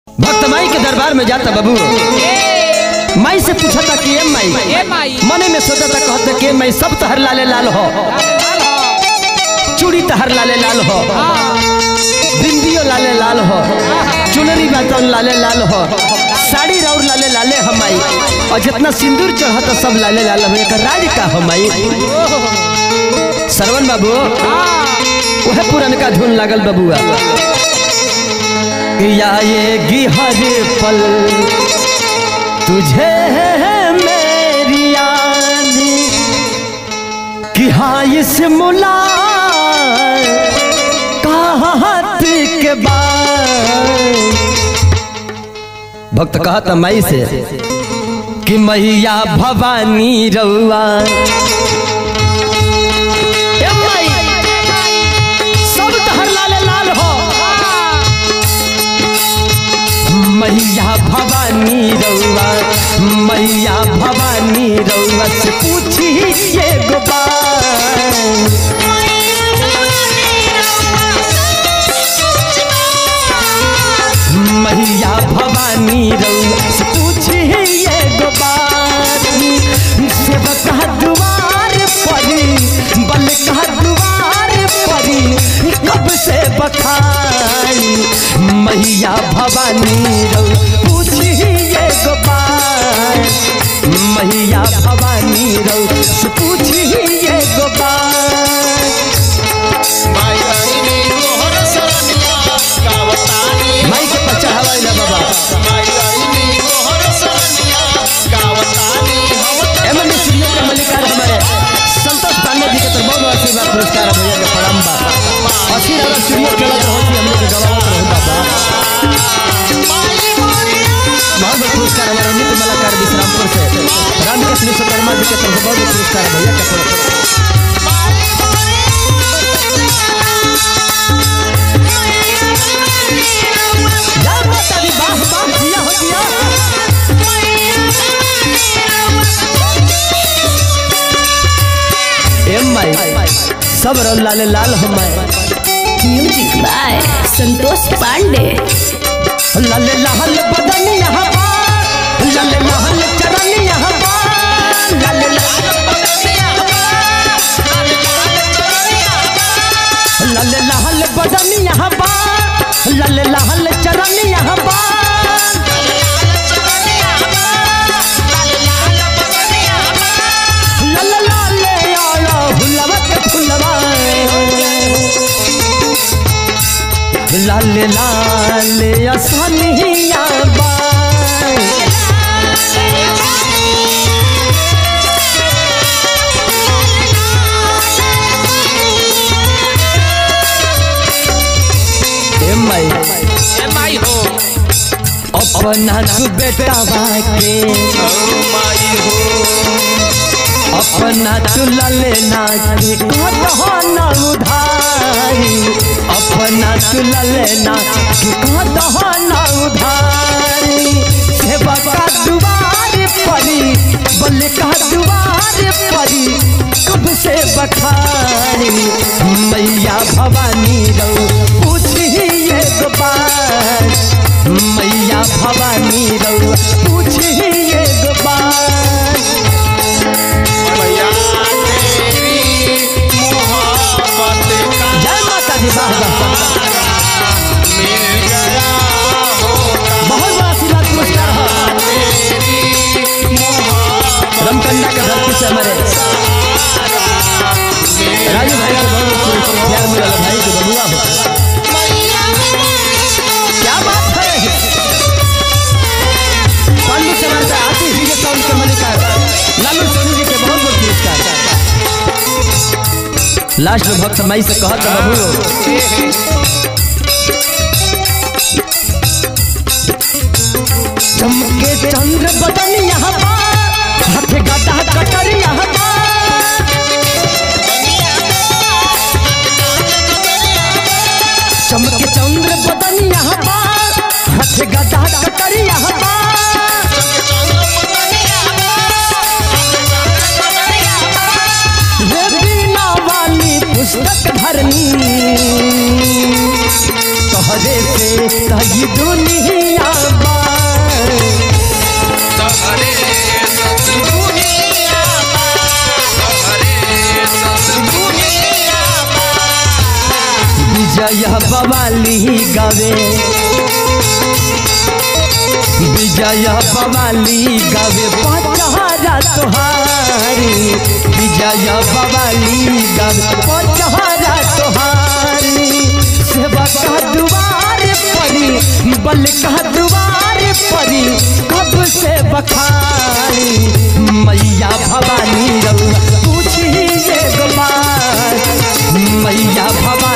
भक्त माई के दरबार में जाता बाबू, माई से पूछा था कि माई, मने में सोचा था कहते कि माई सब तहर लाले लाल हो, चूड़ी तहर लाले लाल हो, बिंदियो लाले लाल हो, चुनरी बातन लाले लाल हो, साड़ी राउर लाले लाले हम माई, और जितना सिंदूर चढ़ा तो सब लाले लाल हो। एक राज का हो माई। श्रवण बाबू वह पुरान का धुन लागल बबुआ, आएगी हर पल तुझे मेरी याद कि हाँ इस मुलाकात के बाद। भक्त कहा था माई से कि मैया भवानी रउआ सब तहर लाले लाल हो, मैया भवानी रउआ, मैया भवानी रउआ से पूछी ये गोबार। मैया भवानी रउआ से पूछी ये गोबार। सेवका द्वार परी बल का द्वार परी कब से बखाई। मैया भवानी रउआ पूछी ये गोबार, मैया भवानी रउआ से पूछी ये गोबार। माई के पचा हवाई ना बाबा, स्टूडियो के मलिकार हमारे संतोष पांडे जी के तरफ बहुत आशीर्वाद पुरस्कार भैया के प्रणाम बा। आशीर्वाद स्टूडियो चला तो होती हम लोग के गवाह रहे बाबा। बहुत पुरस्कार हमारे अमित मलाकार विश्रामपुर से रामकृष्ण विश्वकर्मा जी के तरफ बहुत पुरस्कार भैया के तरफ। सब लाले लाल हम। Music by Santosh Pandey. लाले लाल बदन यहाँ पर, लाले लाल चरण यहाँ पर, लाले लाल बदन यहाँ पर, लाले लाल बदन यहाँ पर, लाले लाल चरण यहाँ पर, लाले लाले असनिया बाई। माई हो अपना तू बेटा के माई हो, अपना तू लले ना के कहो ना उधारी, अपना तू लले ना के कहो ना उधारी। सेवा का दुआर परी बल का दुआर परी कब से बखारी। मैया भवानी रउ पूछी ये गोबार, मैया भवानी रउ पूछी ये गोबार। मैया तेरी मोहब्बत का जय माता दी बाबा मिल गया होता। बहुत बड़ा आशीर्वाद पुरस्कार है तेरी मोहब्बत रमकंडा के धरती से हमारे राजू भाई को बहुत प्यार मिला भाई के बबुआ हो। क्या बात है। पांडु से हमारे आशीष जी के साउंड के मलिकार लालू सोनी जी के बहुत बहुत पुरस्कार। लास्ट में भक्त माई से कहा था बबू, चमके चंद्र बदन यहाँ पर, हाथ गदा कटर यहाँ पर, चमके चंद्र बदन यहाँ पर, हाथ गदा कटर यहाँ पर, पुस्तक धरनी गावे विजय बवाली गावे पचहरा तोहारी विजय बवाली गावे पचहरा तोहारी सेवा का द्वार परी बल का द्वार परी कब से बखारी मैया भवानी रउआ पूछिए गोपाल मैया भवानी